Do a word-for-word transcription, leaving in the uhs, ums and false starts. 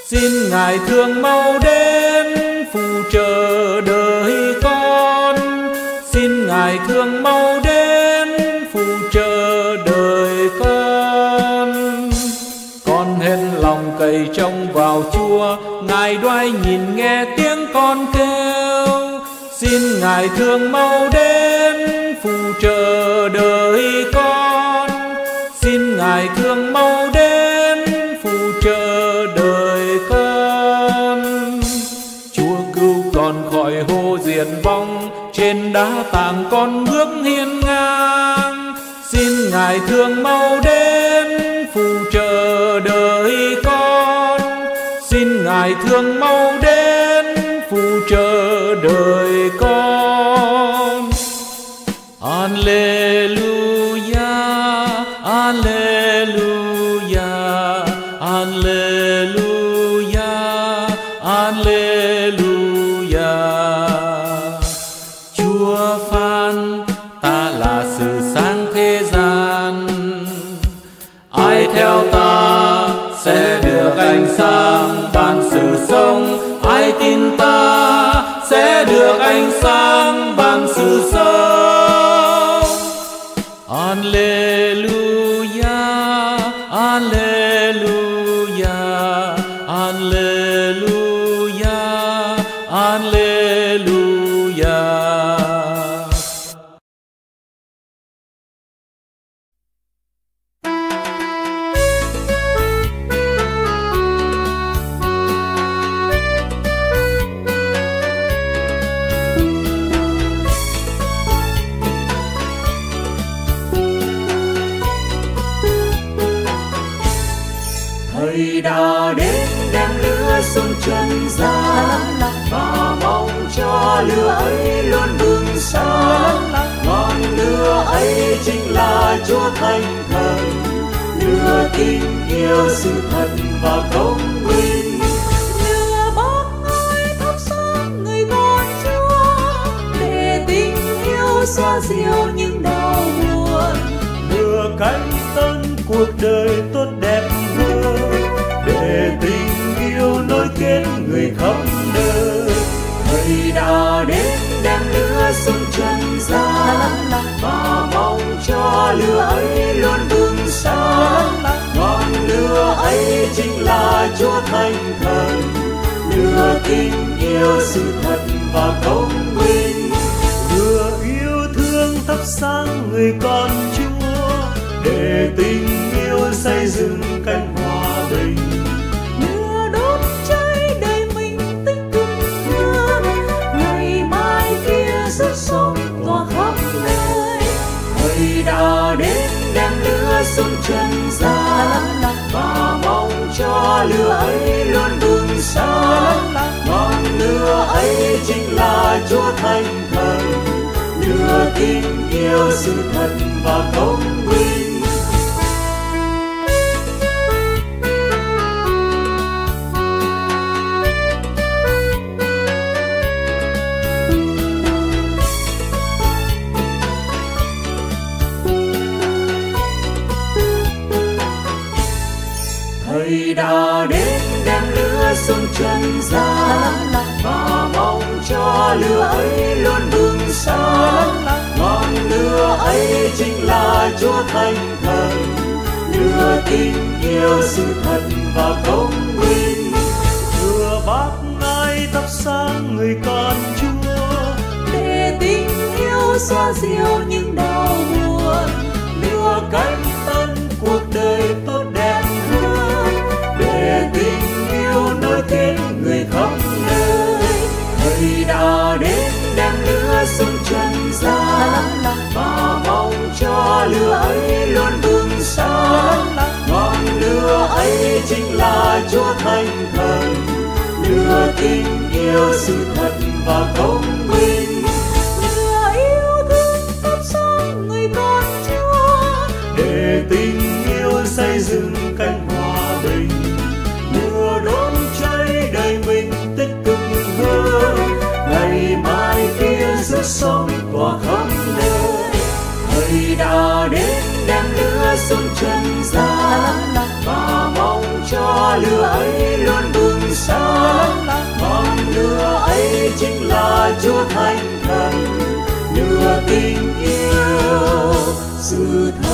Xin Ngài thương mau đến phù trợ đời con. Xin Ngài thương mau đến phù trợ đời con. Con hết lòng cậy trông vào Chúa, Ngài đoái nhìn nghe tiếng con kêu. Xin Ngài thương mau đến phù trợ đời con. Xin Ngài thương mau đến phù trợ đời con. Chúa cứu con khỏi hố diệt vong, trên đá tảng con bước hiên ngang. Xin Ngài thương mau đến phù trợ đời con. Xin Ngài thương mau đến phù trợ đời con. Alleluia, Alleluia, Alleluia, Alleluia. Chúa phán ta là sự sáng thế gian, ai theo ta sẽ được ánh sáng ban sự sống. Ai tin ta sẽ được ánh sáng ban sự sống. Alleluia, Alleluia, Alleluia, Alleluia. Thầy đã đến đem lửa xuống trần gian, và mong cho lửa ấy luôn bừng sáng. Ngọn lửa ấy chính là Chúa Thánh Thần, lửa tình yêu sự thật và công bình. Lửa bóng ai thắp sáng người con Chúa, để tình yêu xoa dịu những đau buồn. Lửa cánh tân cuộc đời tốt đẹp hơn, để tình yêu nối kết người khắp nơi. Thầy đã đến đem lửa xuống trần gian, và mong cho lửa ấy luôn bừng sáng. Ngọn lửa ấy chính là Chúa Thánh Thần, lửa tình yêu sự thật và công bình. Lửa yêu thương thắp sáng người con Chúa, để tình yêu xây dựng cánh hòa bình. Lửa đốt cháy đầy mình tích cực hơn, ngày mai kia sức sống tỏa khắp nơi. Thầy đã đến đem lửa xuống trần gian, và mong cho lửa ấy luôn bừng sáng. Ngọn lửa ấy chính là Chúa Thánh Thần, lửa tình yêu sự thật và công bình. Thầy đã đến đem lửa xuống trần gian, và mong cho lửa ấy luôn bừng sáng. Ngọn lửa ấy chính là Chúa Thánh Thần, lửa tình yêu sự thật và công bình. Lửa bác ai thắp sáng người con Chúa, để tình yêu xoa dịu những đau buồn. lửa cánh tân cuộc đời tốt đẹp hơn, để tình yêu nối kết người khắp nơi. Thầy đã đến đem lửa xuống trần gian, và mong cho lửa ấy luôn bừng sáng. Ngọn lửa ấy chính là Chúa Thánh Thần, lửa tình yêu sự thật và công bình. Lửa yêu thương thắp sáng người con Chúa, để tình yêu xây dựng cánh hòa bình. Lửa đốt cháy đầy mình tích cực hơn, ngày mai kia sức sống tỏa khắp nơi. Thầy đã đến đem lửa xuống trần gian, và mong cho lửa ấy luôn bừng xa. Ngọn lửa ấy chính là Chúa Thánh Thần, lửa tình yêu sự